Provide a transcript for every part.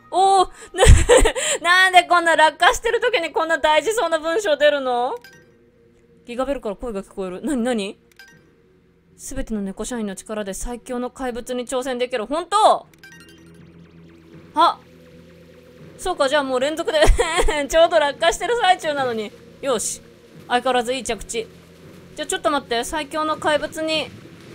おー、なんでこんな落下してる時にこんな大事そうな文章出るの？ギガベルから声が聞こえる。なにすべての猫社員の力で最強の怪物に挑戦できる。ほんと？あ、そうか、じゃあもう連続でちょうど落下してる最中なのに。よし。相変わらずいい着地。じゃあちょっと待って。最強の怪物に。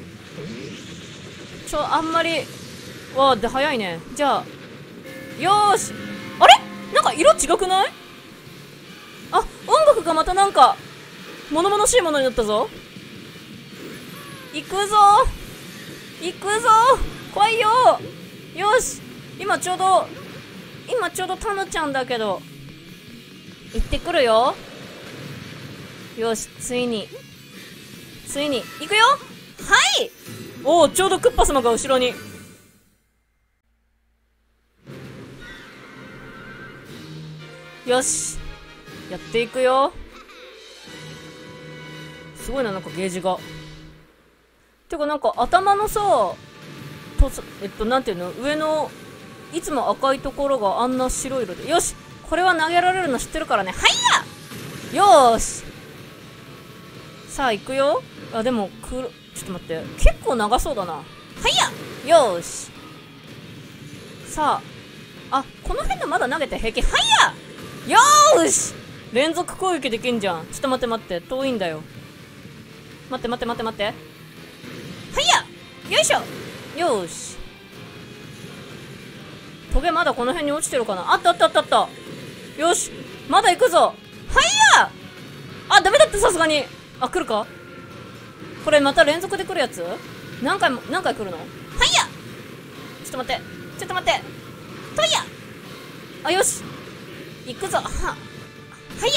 あんまり。わあ、で、早いね。じゃあ。よーし。あれなんか色違くない？あ、音楽がまたなんか、物々しいものになったぞ。行くぞ行くぞ来いよよし今ちょうどタヌちゃんだけど、行ってくるよ。よし、ついに、行くよ。はいおお、ちょうどクッパ様が後ろに。よしやっていくよ。すごいな、なんかゲージが。てかなんか頭のさ、なんていうの、上のいつも赤いところがあんな白色で。よしこれは投げられるの知ってるからね。はいやよーしさあ行くよ。あ、でもちょっと待って、結構長そうだな。はいやよーしさあ、あ、この辺でまだ投げて平気。はいやよーし連続攻撃できんじゃん。ちょっと待って、遠いんだよ。待ってはいやよいしょよーしトゲまだこの辺に落ちてるかな。あったよしまだ行くぞ。はいやあ、ダメだった、さすがに。あ、来るかこれ。また連続で来るやつ。何回来るの。はいやちょっと待ってといやあ、よし行くぞ。はい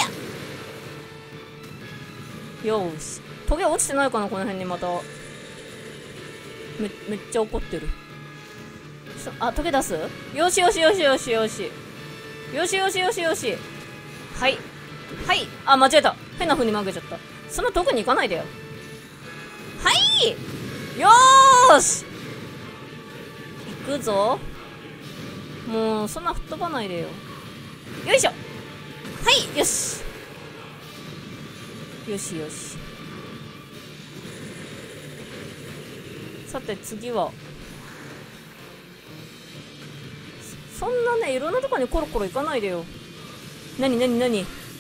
やよーしトゲ落ちてないかな、この辺に。まためっちゃ怒ってる。あ、トゲ出す。よしはいあ、間違えた。変な風に曲げちゃった。そんな遠くに行かないでよ。はいよーし行くぞ。もうそんな吹っ飛ばないでよ。よいしょはいよしさて次は、そんなね、いろんなとこにコロコロ行かないでよ。なにひー、や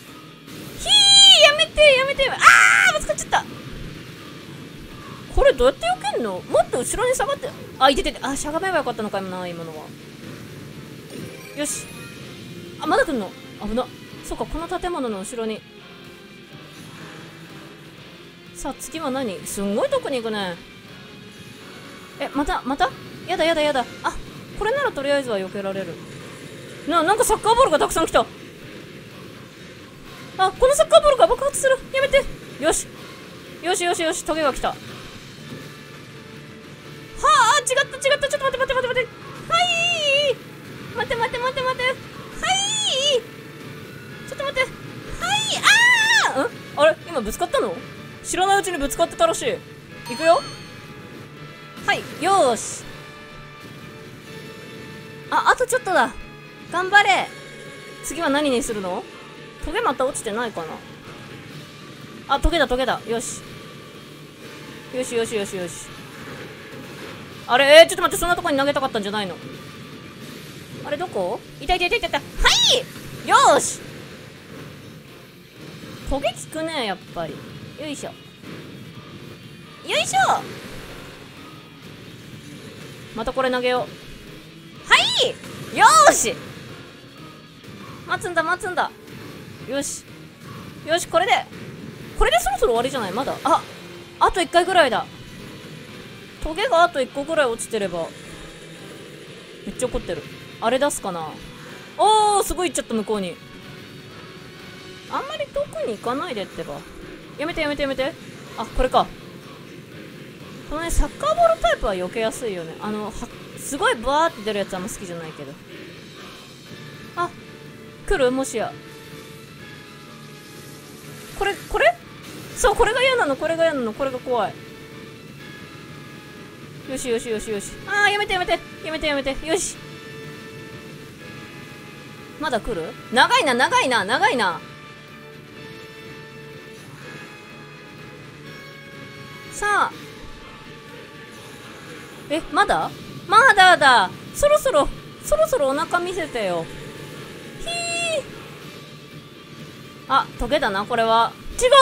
めてあー、ぶつかっちゃった。これどうやって避けんの？もっと後ろに下がって。あ、いてて、あ、しゃがめばよかったのかな、今のは。よしあ、まだ来んの危な。そうか、この建物の後ろに。さあ次は何？すんごいとこに行くね。またやだ。あ、これならとりあえずは避けられる。なんかサッカーボールがたくさん来た。あ、このサッカーボールが爆発する。やめて。よしトゲが来た。はあ、違った。ちょっと待って。はい待って。はいちょっと待って。はいあれ今ぶつかったの？知らないうちにぶつかってたらしい。行くよ。はいよーしあとちょっとだ。頑張れ。次は何にするの？トゲまた落ちてないかな。あ、トゲだ。よしあれちょっと待って、そんなとこに投げたかったんじゃないの？あれどこ？いたはいよーしトゲ効くね、やっぱり。よいしょまたこれ投げよう。はいよーし待つんだ。よしこれでそろそろ終わりじゃない？まだあと1回ぐらいだ。トゲがあと1個ぐらい落ちてれば。めっちゃ怒ってる。あれ出すかな。おー、すごい行っちゃった。向こうに。あんまり遠くに行かないでってば。やめて。あ、これか。このね、サッカーボールタイプは避けやすいよね。すごいバーって出るやつあんま好きじゃないけど。あ、来る？もしや。これそう、これが嫌なの。これが怖い。よし。あー、やめて。よし。 まだ来る？長いな、長いな、長いな。さあ。え、まだだ。そろそろお腹見せてよ。ひー。あ、トゲだな、これは。違った。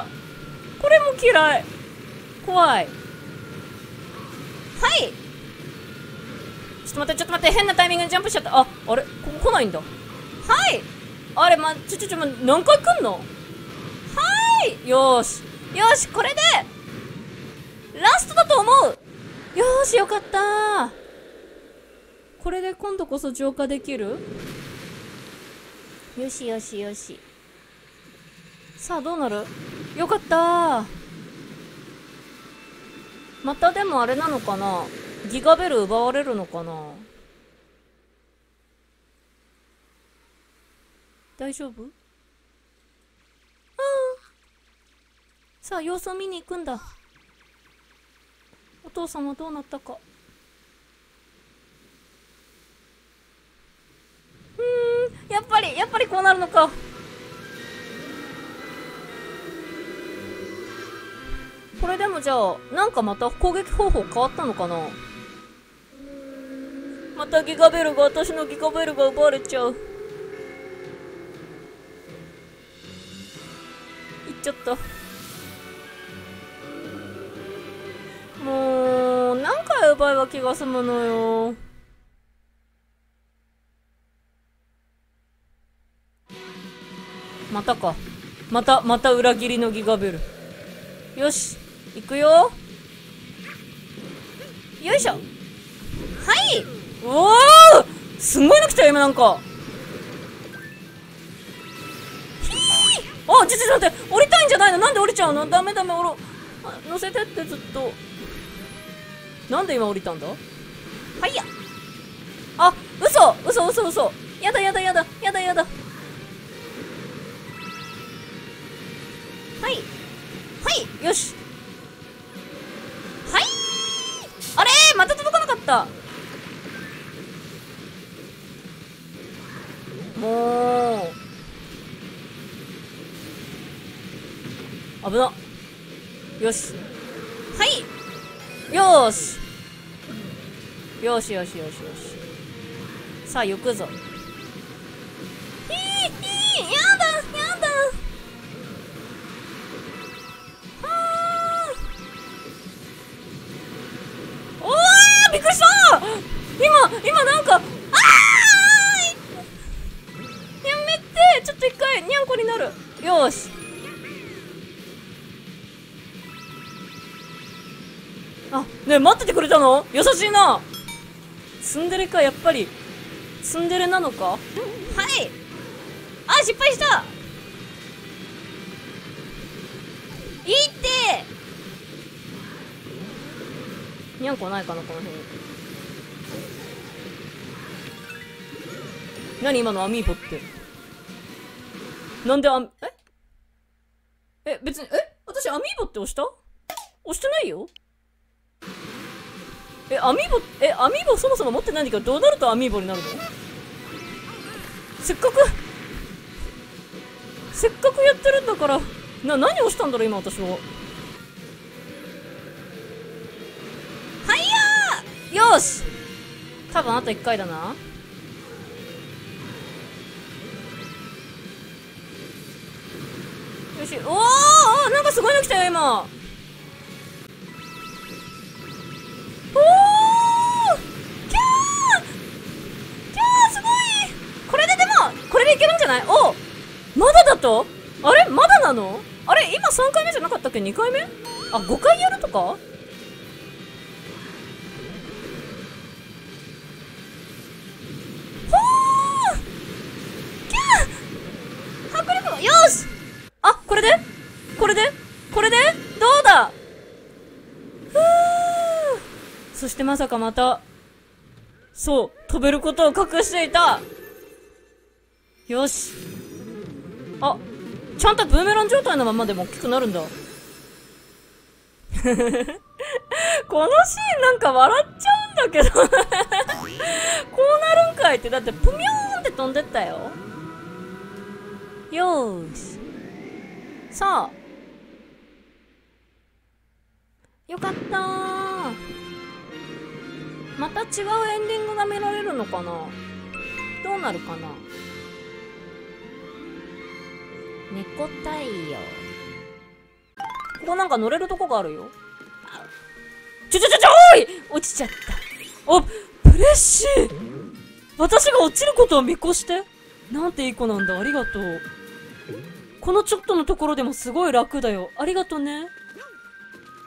これも嫌い。怖い。はい。ちょっと待って、変なタイミングでジャンプしちゃった。あれここ来ないんだ。はい。あれ、何回来んの？はい。よーし、これで、ラストだと思う。よーし、よかったー。これで今度こそ浄化できる？よし。さあ、どうなる？よかったー。またでもあれなのかな？ギガベル奪われるのかな？大丈夫？さあ、様子を見に行くんだ。お父さんはどうなったか。やっぱりこうなるのか。これでもじゃあ、なんかまた攻撃方法変わったのかな？また私のギガベルが奪われちゃう。いっちゃった。もう、何回奪えば気が済むのよ。またか。また裏切りのギガベル。よし、行くよ。よいしょ。はい。おー、すんごいの来たよ、今なんか。ひー。あ、ちょっと待って、降りたいんじゃないの？なんで降りちゃうの？ダメ、乗せてってずっと。なんで今降りたんだ？はいや。あ、嘘。やだ。はい、よし。はい。あれー、また届かなかった。もう。危な。よし。はい。よし。さあ、行くぞ。やだ。びっくりした。今なんか、やめて。ちょっと一回にゃんこになる。よし。あ、ねえ、待っててくれたの？優しいな。ツンデレか、やっぱり。ツンデレなのか？はい。あ、失敗した。いいって。にゃんこないかな、この辺に。何今のアミーボって。なんで別に、私アミーボって押した？押してないよ。アミーボそもそも持ってないんだけど、どうなるとアミーボになるの？せっかくやってるんだから、何押したんだろう、今私は。はいやー。よし。多分あと1回だな。よし。おー、なんかすごいの来たよ、今。おー、キャーすごい。これでいけるんじゃない？お、まだだと？あれまだなの？あれ今3回目じゃなかったっけ？ 2 回目？あ、5回やるとか？ほー、キャー迫力。よし。あ、これでどうだ？そしてまさかまた、そう、飛べることを隠していた。よし。あ、ちゃんとブーメラン状態のままでも大きくなるんだ。このシーンなんか笑っちゃうんだけどこうなるんかいって。だってプミョーンって飛んでったよ。よーし。さあ。よかったー。また違うエンディングが見られるのかな。どうなるかな。猫太陽。ここなんか乗れるとこがあるよ。おい落ちちゃった。あ、プレッシー。私が落ちることを見越して。なんていい子なんだ。ありがとう。このちょっとのところでもすごい楽だよ。ありがとね。